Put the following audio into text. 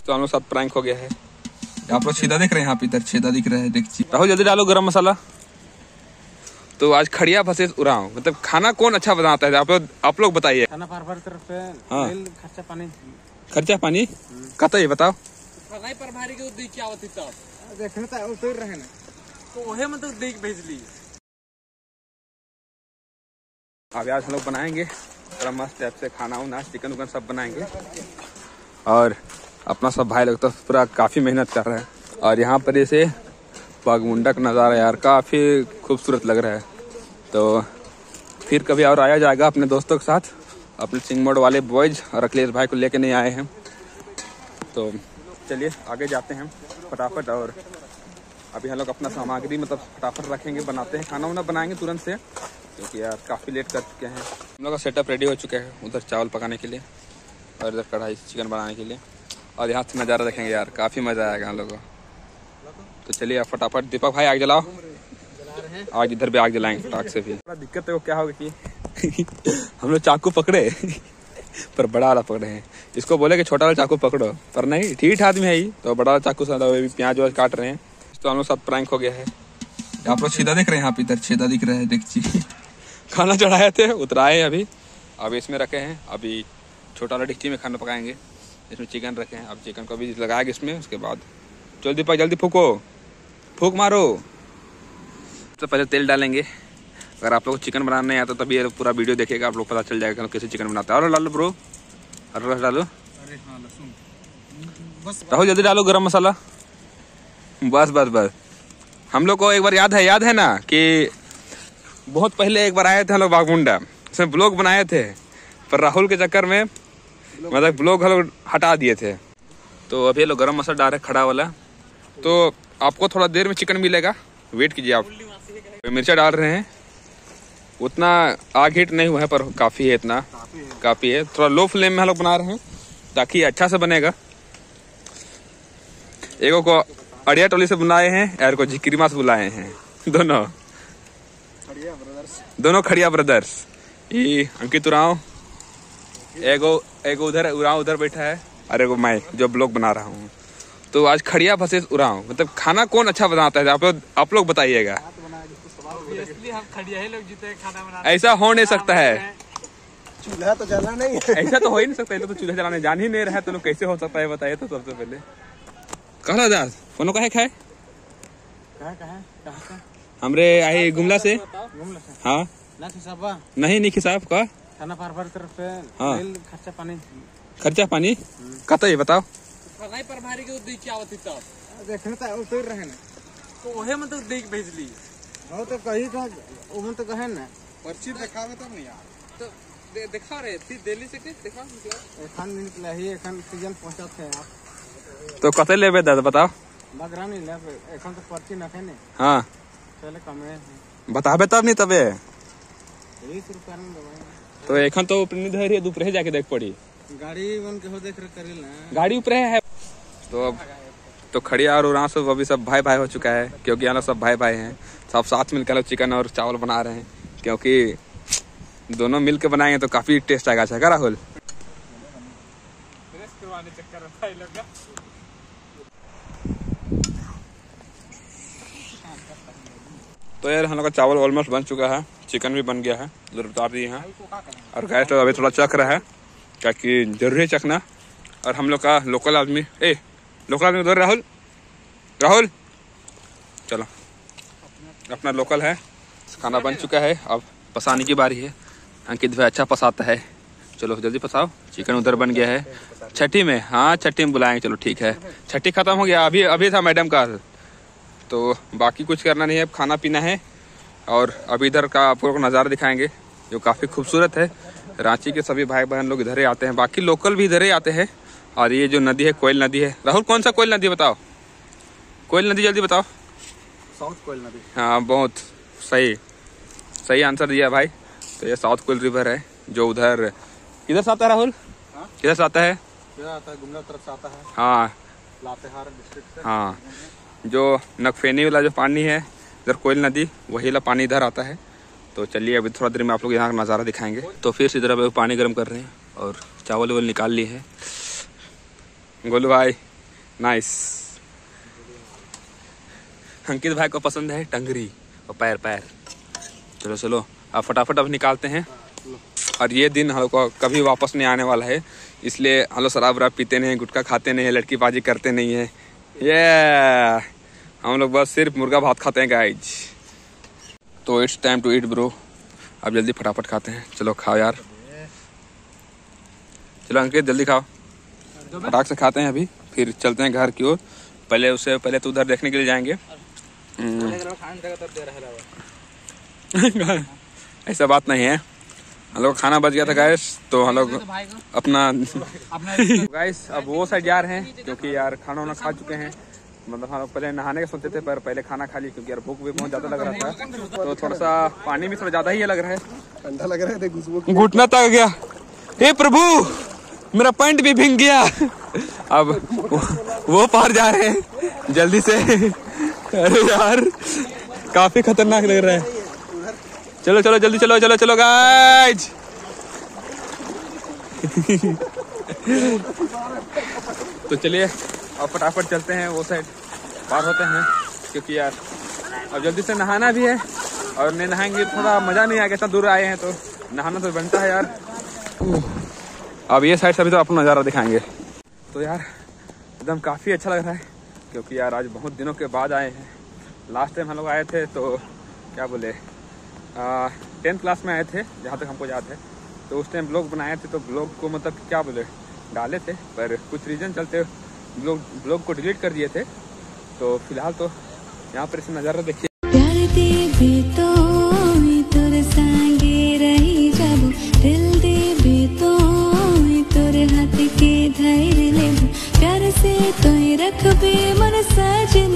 तो हम लोग साथ प्रैंक हो गया है। आप लोग छेदा देख रहे हैं, यहाँ पे इधर छेदा दिख रहा है देखिए। राहुल जल्दी डालो गरम मसाला। तो आज खड़िया वर्सेस उरांव, मतलब खाना कौन अच्छा बनाता है आप लोग बताइए। खाना पर तरफ से हाँ। खर्चा पानी कहता ये बताओ। पर भारी के क्या होती तब देखने तो उतर रहे ना, तो वही मतलब देख भेज ली। अब आज हम लोग बनाएंगे थोड़ा मस्त टाइप से खाना उना, चिकन उकन सब बनाएंगे। और अपना सब भाई लोग तो पूरा काफ़ी मेहनत कर रहे हैं। और यहाँ पर जैसे बागमुंडा का नज़ारा यार काफ़ी खूबसूरत लग रहा है। तो फिर कभी और आया जाएगा अपने दोस्तों के साथ। अपने सिंगमोड़ वाले बॉयज और अखिलेश भाई को लेके नहीं आए हैं। तो चलिए आगे जाते हैं फटाफट। और अभी हम लोग अपना सामग्री मतलब फटाफट रखेंगे, बनाते हैं, खाना वाना बनाएंगे तुरंत से, क्योंकि यार काफ़ी लेट कर चुके हैं। हम लोग का सेटअप रेडी हो चुका है, उधर चावल पकाने के लिए और इधर कढ़ाई चिकन बनाने के लिए। और यहाँ से नज़ारा देखेंगे यार, काफ़ी मज़ा आएगा हम लोग को। तो चलिए आप फटाफट दीपक भाई आग जलाओ। आग इधर भी आग जलाएंगे फटाक से। भी थोड़ा दिक्कत है वो क्या होगा कि हम लोग चाकू पकड़े पर बड़ा वाला पकड़े हैं। इसको बोले कि छोटा वाला चाकू पकड़ो, पर नहीं, ठीक आदमी है ही, तो बड़ा वाला चाकू से प्याज व्याज काट रहे हैं। तो हम लोग साथ प्रैंक हो गया है। आप लोग छेदा देख रहे हैं, यहाँ पे इधर छेदा दिख रहा है देखिए। खाना चढ़ाए थे, उतराए अभी इसमें रखे हैं। अभी छोटा वाला डिक्ची में खाना पकाएंगे, इसमें चिकन रखे हैं। अब चिकन को भी लगाएंगे इसमें, उसके बाद चल दीपक जल्दी फूको, फूक मारो। तो पहले तेल डालेंगे। अगर आप लोग को चिकन बनाना नहीं आता तभी ये पूरा वीडियो देखिएगा, आप लोग पता चल जाएगा कैसे चिकन बनाते हैं। और डालो ब्रो, और डालो। राहुल जल्दी डालो गरम मसाला। बस बस बस। हम लोग को एक बार याद है ना कि बहुत पहले एक बार आए थे हम लोग बागमुंडा, उसमें ब्लॉग बनाए थे, पर राहुल के चक्कर में मतलब ब्लॉग हम लोग हटा दिए थे। तो अभी लोग गरम मसाला डाल रहे खड़ा वाला। तो आपको थोड़ा देर में चिकन मिलेगा, वेट कीजिए आप। मिर्चा डाल रहे हैं, उतना आग हीट नहीं हुआ है पर काफ़ी है, इतना काफ़ी है। थोड़ा लो फ्लेम में हम लोग बना रहे हैं ताकि अच्छा से बनेगा। एगो को अड़िया टोली से बुलाए हैं, यार को झिकरीमा से बुलाए हैं। दोनों खड़िया ब्रदर्स। ये अंकित उरांव, एगो उधर उरांव उधर बैठा है, और एगो मैं जो ब्लॉग बना रहा हूँ। तो आज खड़िया वर्सेस उरांव, मतलब खाना कौन अच्छा बनाता है आप लोग बताइएगा। हम खड़िया ही लोग जीते खाना बना। ऐसा हो नहीं सकता है, चूल्हा तो जला नहीं है। ऐसा तो हो ही नहीं सकता है, तो चूल्हा जलाने जान ही नहीं रहा है, तो कैसे हो सकता है बताइए। तो सबसे पहले कहला दास कोनो कहे खाए हमरे आई गुमला से। हाँ नहीं खिसाब का खाना पर तरफ से खर्चा पानी कहता ये बताओ। पर भारी के क्या होती तब देखने तो उतर रहे ना, तो वही मतलब देख भेज ली। हो तो कहीं का उमन तो कहे ना पर्ची दिखावे तब नहीं यार, तो दिखा रहे थी दिल्ली से के दिखा एखन निकला ही, एखन सीजन पहुंचाते हैं आप। तो कते लेबे दादा बताओ। बगरा नहीं लेबे, एखन तो पर्ची न है ने। हां चले कमे बताबे तब नहीं तबे 20 रुपया में दवाई। तो एखन तो अपनी धैर्य दोपहर जाके देख पड़ी, गाड़ी बन के हो देख करेल ना, गाड़ी ऊपर है। तो अब तो खड़िया और उरांव सब अभी सब भाई हो चुका है, क्योंकि यहाँ सब भाई हैं। सब साथ मिलकर लोग चिकन और चावल बना रहे हैं, क्योंकि दोनों मिलकर बनाएंगे तो काफी टेस्ट आएगा। अच्छा राहुल तो यार हम लोग का चावल ऑलमोस्ट बन चुका है, चिकन भी बन गया है, उधर उतार दिए हैं। और गैस तो अभी थोड़ा चख रहा है, क्योंकि जरूरी है चखना। और हम लोग का लोकल आदमी उधर राहुल चलो, अपना लोकल है। खाना बन चुका है, अब पसाने की बारी है। अंकित भाई अच्छा पसाता है, चलो जल्दी पसाओ। चिकन उधर बन गया है छठी में। हाँ छठी में बुलाएंगे, चलो ठीक है। छठी खत्म हो गया, अभी था मैडम का, तो बाकी कुछ करना नहीं है, खाना पीना है। और अभी इधर का आपको नज़ारा दिखाएंगे जो काफ़ी खूबसूरत है। रांची के सभी भाई बहन लोग इधर ही आते हैं, बाकी लोकल भी इधर ही आते हैं। और ये जो नदी है कोयल नदी है। राहुल कौन सा कोयल नदी बताओ, कोयल नदी जल्दी बताओ। साउथ कोयल नदी। हाँ बहुत सही आंसर दिया भाई। तो ये साउथ कोयल रिवर है, जो उधर किधर से आता है राहुल, किधर से आता है? गुमला तरफ से आता है। हाँ लातेहार डिस्ट्रिक्ट से। हाँ, जो नकफेनी वाला जो पानी है इधर कोयल नदी, वही वाला पानी इधर आता है। तो चलिए अभी थोड़ा देर में आप लोग यहाँ का नज़ारा दिखाएंगे। तो फिर से इधर पानी गर्म कर रहे हैं और चावल वावल निकाल लिए हैं। गोलू भाई नाइस। अंकित भाई को पसंद है टंगरी और पैर पैर। चलो चलो अब फटाफट अब निकालते हैं। और ये दिन हम लोग को कभी वापस नहीं आने वाला है, इसलिए हम लोग शराब वराब पीते नहीं, गुटखा खाते नहीं, लड़कीबाजी करते नहीं है। ये हम लोग बस सिर्फ मुर्गा भात खाते हैं गाइज। तो it's time to eat bro. अब जल्दी फटाफट खाते हैं। चलो खाओ यार, चलो अंकित जल्दी खाओ, फटाक से खाते हैं अभी, फिर चलते हैं घर की ओर। पहले तो उधर देखने के लिए जाएंगे। ऐसा बात नहीं है, हम लोग खाना बच गया था गाइस, तो हम लोग अपना गाइस अब वो साइड जा रहे हैं, क्योंकि यार खाना वाना खा चुके हैं। मतलब हम लोग पहले नहाने का सोचते थे, पर पहले खाना खा ली, क्योंकि यार भूख भी बहुत ज्यादा लग रहा था। तो थोड़ा सा पानी भी थोड़ा ज्यादा ही लग रहा है, ठंडा लग रहा है, घुटना तक गया। हे प्रभु मेरा पैंट भी भीग गया। अब वो पार जा रहे हैं जल्दी से। अरे यार काफी खतरनाक लग रहा है। चलो चलो जल्दी चलो चलो चलो गाइज। तो चलिए अब फटाफट चलते हैं, वो साइड पार होते हैं, क्योंकि यार अब जल्दी से नहाना भी है, और नहीं नहाएंगे थोड़ा मजा नहीं आएगा। इतना दूर आए हैं तो नहाना तो बनता है यार। अब ये साइड से अभी तो अपना नज़ारा दिखाएंगे। तो यार एकदम काफ़ी अच्छा लग रहा है, क्योंकि यार आज बहुत दिनों के बाद आए हैं। लास्ट टाइम हम लोग आए थे तो क्या बोले 10th क्लास में आए थे, जहाँ तक हमको याद है। तो उस टाइम ब्लॉग बनाए थे, तो ब्लॉग को मतलब क्या बोले डाले थे, पर कुछ रीज़न चलते ब्लॉग को डिलीट कर दिए थे। तो फिलहाल तो यहाँ पर इसे नज़ारा देखिए। प्यार से तो रख बे मन सज